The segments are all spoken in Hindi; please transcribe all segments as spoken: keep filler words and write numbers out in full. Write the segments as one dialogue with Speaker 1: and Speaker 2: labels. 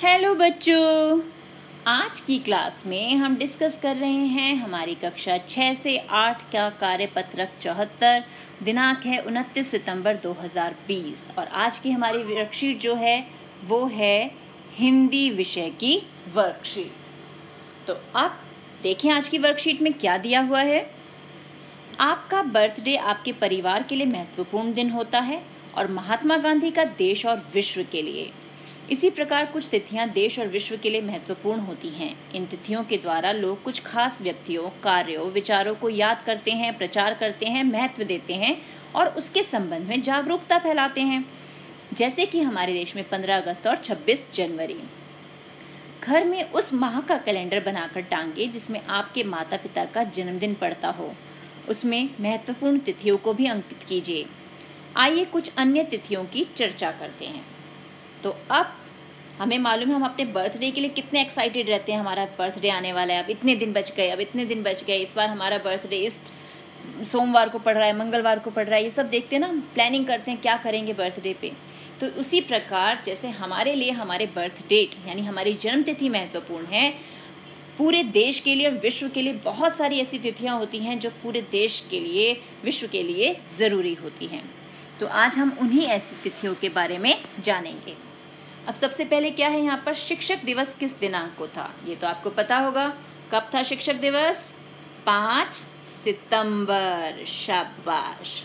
Speaker 1: हेलो बच्चों, आज की क्लास में हम डिस्कस कर रहे हैं हमारी कक्षा छः से आठ का कार्यपत्रक चौहत्तर। दिनांक है उनतीस सितंबर दो हज़ार बीस और आज की हमारी वर्कशीट जो है वो है हिंदी विषय की वर्कशीट। तो अब देखें आज की वर्कशीट में क्या दिया हुआ है। आपका बर्थडे आपके परिवार के लिए महत्वपूर्ण दिन होता है और महात्मा गांधी का देश और विश्व के लिए। इसी प्रकार कुछ तिथियां देश और विश्व के लिए महत्वपूर्ण होती हैं। इन तिथियों के द्वारा लोग कुछ खास व्यक्तियों, कार्यों, विचारों को याद करते हैं, प्रचार करते हैं, महत्व देते हैं और उसके संबंध में जागरूकता फैलाते हैं। जैसे कि हमारे देश में पंद्रह अगस्त और छब्बीस जनवरी। घर में उस माह का कैलेंडर बनाकर टांगे जिसमें आपके माता पिता का जन्मदिन पड़ता हो। उसमें महत्वपूर्ण तिथियों को भी अंकित कीजिए। आइए कुछ अन्य तिथियों की चर्चा करते हैं। तो अब हमें मालूम है हम अपने बर्थडे के लिए कितने एक्साइटेड रहते हैं। हमारा बर्थडे आने वाला है, अब इतने दिन बच गए, अब इतने दिन बच गए, इस बार हमारा बर्थडे इस सोमवार को पड़ रहा है, मंगलवार को पड़ रहा है, ये सब देखते हैं ना, प्लानिंग करते हैं क्या करेंगे बर्थडे पे। तो उसी प्रकार जैसे हमारे लिए हमारे बर्थ डेट यानी हमारी जन्म तिथि महत्वपूर्ण है, पूरे देश के लिए और विश्व के लिए बहुत सारी ऐसी तिथियाँ होती हैं जो पूरे देश के लिए, विश्व के लिए ज़रूरी होती हैं। तो आज हम उन्हीं ऐसी तिथियों के बारे में जानेंगे। अब सबसे पहले क्या है यहाँ पर, शिक्षक दिवस किस दिनांक को था, ये तो आपको पता होगा। कब था शिक्षक दिवस? पाँच सितंबर। शाबाश।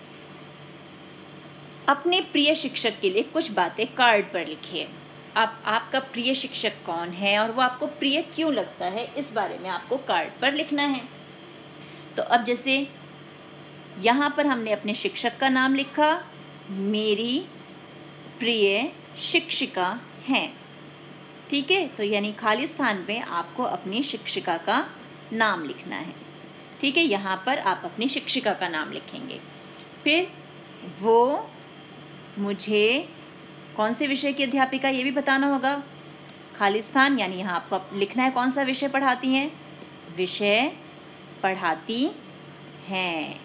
Speaker 1: अपने प्रिय शिक्षक के लिए कुछ बातें कार्ड पर लिखिए। अब आपका प्रिय शिक्षक कौन है और वो आपको प्रिय क्यों लगता है, इस बारे में आपको कार्ड पर लिखना है। तो अब जैसे यहाँ पर हमने अपने शिक्षक का नाम लिखा, मेरी प्रिय शिक्षिका हैं, ठीक है। तो यानी खाली स्थान पे आपको अपनी शिक्षिका का नाम लिखना है, ठीक है। यहाँ पर आप अपनी शिक्षिका का नाम लिखेंगे। फिर वो मुझे कौन से विषय की अध्यापिका, ये भी बताना होगा। खाली स्थान यानी यहाँ आपको लिखना है कौन सा विषय पढ़ाती हैं, विषय पढ़ाती हैं।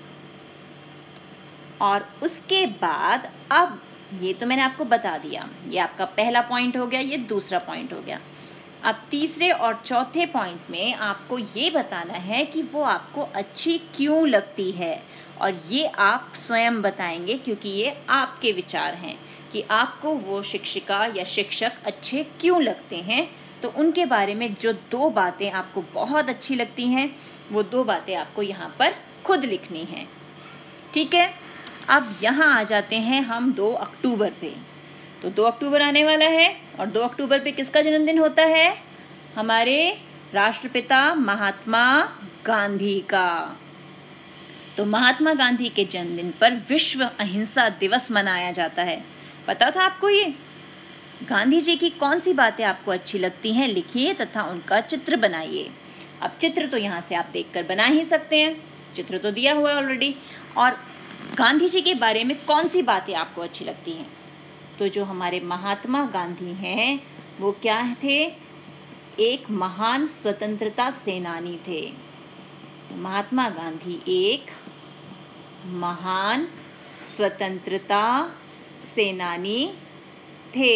Speaker 1: और उसके बाद अब ये तो मैंने आपको बता दिया, ये आपका पहला पॉइंट हो गया, ये दूसरा पॉइंट हो गया। अब तीसरे और चौथे पॉइंट में आपको ये बताना है कि वो आपको अच्छी क्यों लगती है, और ये आप स्वयं बताएंगे क्योंकि ये आपके विचार हैं कि आपको वो शिक्षिका या शिक्षक अच्छे क्यों लगते हैं। तो उनके बारे में जो दो बातें आपको बहुत अच्छी लगती हैं, वो दो बातें आपको यहाँ पर खुद लिखनी हैं, ठीक है। अब यहाँ आ जाते हैं हम दो अक्टूबर पे। तो दो अक्टूबर आने वाला है और दो अक्टूबर पे किसका जन्मदिन होता है? हमारे राष्ट्रपिता महात्मा गांधी का। तो महात्मा गांधी के जन्मदिन पर विश्व अहिंसा दिवस मनाया जाता है। पता था आपको ये? गांधी जी की कौन सी बातें आपको अच्छी लगती हैं, लिखिए तथा उनका चित्र बनाइए। अब चित्र तो यहाँ से आप देखकर बना ही सकते हैं, चित्र तो दिया हुआ है ऑलरेडी। और गांधी जी के बारे में कौन सी बातें आपको अच्छी लगती हैं? तो जो हमारे महात्मा गांधी हैं वो क्या थे? एक महान स्वतंत्रता सेनानी थे। तो महात्मा गांधी एक महान स्वतंत्रता सेनानी थे।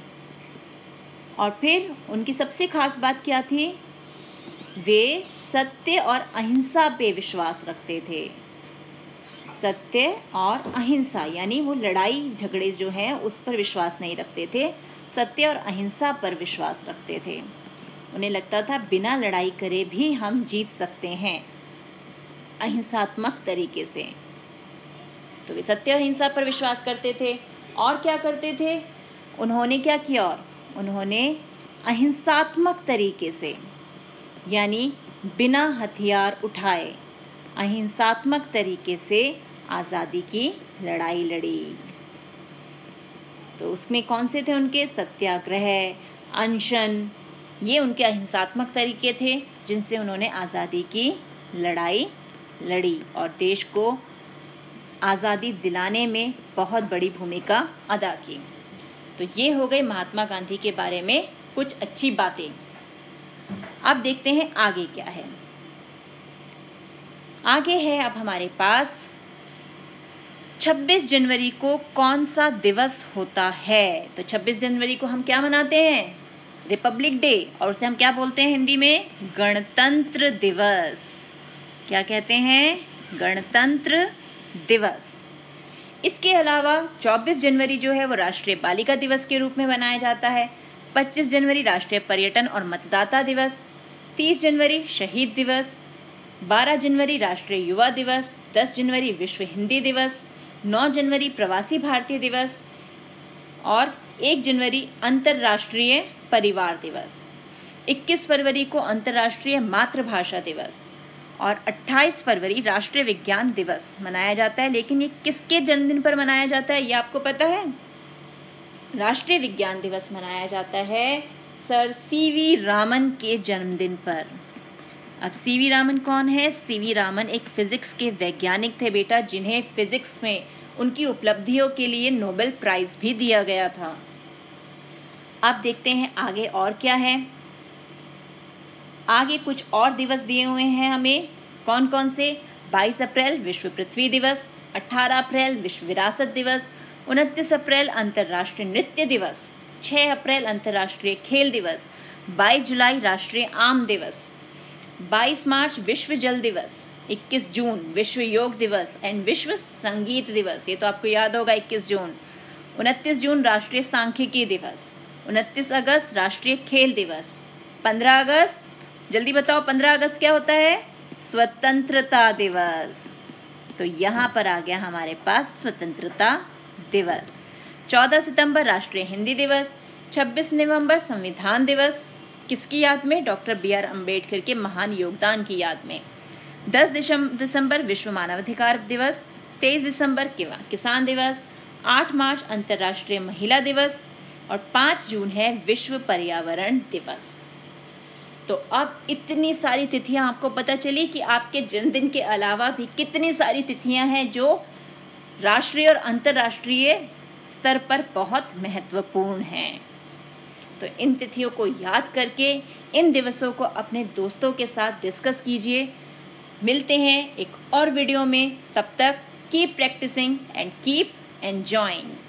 Speaker 1: और फिर उनकी सबसे खास बात क्या थी? वे सत्य और अहिंसा पे विश्वास रखते थे। सत्य और अहिंसा यानी वो लड़ाई झगड़े जो हैं उस पर विश्वास नहीं रखते थे, सत्य और अहिंसा पर विश्वास रखते थे। उन्हें लगता था बिना लड़ाई करे भी हम जीत सकते हैं अहिंसात्मक तरीके से। तो वे सत्य और अहिंसा पर विश्वास करते थे। और क्या करते थे? उन्होंने क्या किया? और उन्होंने अहिंसात्मक तरीके से यानी बिना हथियार उठाए अहिंसात्मक तरीके से आज़ादी की लड़ाई लड़ी। तो उसमें कौन से थे उनके? सत्याग्रह, अनशन, ये उनके अहिंसात्मक तरीके थे जिनसे उन्होंने आज़ादी की लड़ाई लड़ी और देश को आज़ादी दिलाने में बहुत बड़ी भूमिका अदा की। तो ये हो गई महात्मा गांधी के बारे में कुछ अच्छी बातें। अब देखते हैं आगे क्या है। आगे है अब हमारे पास छब्बीस जनवरी को कौन सा दिवस होता है। तो छब्बीस जनवरी को हम क्या मनाते हैं? रिपब्लिक डे, और उसे हम क्या बोलते हैं हिंदी में? गणतंत्र दिवस। क्या कहते हैं? गणतंत्र दिवस। इसके अलावा चौबीस जनवरी जो है वो राष्ट्रीय बालिका दिवस के रूप में मनाया जाता है। पच्चीस जनवरी राष्ट्रीय पर्यटन और मतदाता दिवस। तीस जनवरी शहीद दिवस। बारह जनवरी राष्ट्रीय युवा दिवस। दस जनवरी विश्व हिंदी दिवस। नौ जनवरी प्रवासी भारतीय दिवस और एक जनवरी अंतर्राष्ट्रीय परिवार दिवस। इक्कीस फरवरी को अंतर्राष्ट्रीय मातृभाषा दिवस और अट्ठाईस फरवरी राष्ट्रीय विज्ञान दिवस मनाया जाता है। लेकिन ये किसके जन्मदिन पर मनाया जाता है, ये आपको पता है? राष्ट्रीय विज्ञान दिवस मनाया जाता है सर सीवी रामन के जन्मदिन पर। अब सीवी रामन कौन है? सीवी रामन एक फिजिक्स के वैज्ञानिक थे बेटा, जिन्हें फिजिक्स में उनकी उपलब्धियों के लिए नोबेल प्राइज भी दिया गया था। अब देखते हैं आगे और क्या है। आगे कुछ और दिवस दिए हुए हैं हमें। कौन कौन से? बाईस अप्रैल विश्व पृथ्वी दिवस, अठारह अप्रैल विश्व विरासत दिवस, उनतीस अप्रैल अंतर्राष्ट्रीय नृत्य दिवस, छह अप्रैल अंतर्राष्ट्रीय खेल दिवस, बाईस जुलाई राष्ट्रीय आम दिवस, बाईस मार्च विश्व जल दिवस, इक्कीस जून विश्व योग दिवस एंड विश्व संगीत दिवस, ये तो आपको याद होगा इक्कीस जून, उनतीस जून राष्ट्रीय सांख्यिकी दिवस, उनतीस अगस्त राष्ट्रीय खेल दिवस, पंद्रह अगस्त, जल्दी बताओ पंद्रह अगस्त क्या होता है? स्वतंत्रता दिवस। तो यहाँ पर आ गया हमारे पास स्वतंत्रता दिवस। चौदह सितंबर राष्ट्रीय हिंदी दिवस, छब्बीस नवंबर संविधान दिवस, किसकी याद में? डॉक्टर बी आर अम्बेडकर के महान योगदान की याद में। दस दिसंबर विश्व मानवाधिकार दिवस, तेईस दिसंबर किसान दिवस, आठ मार्च अंतर्राष्ट्रीय महिला दिवस और पाँच जून है विश्व पर्यावरण दिवस। तो अब इतनी सारी तिथियां आपको पता चली कि आपके जन्मदिन के अलावा भी कितनी सारी तिथियां हैं जो राष्ट्रीय और अंतर्राष्ट्रीय स्तर पर बहुत महत्वपूर्ण हैं। तो इन तिथियों को याद करके इन दिवसों को अपने दोस्तों के साथ डिस्कस कीजिए। मिलते हैं एक और वीडियो में, तब तक keep practising and keep enjoying.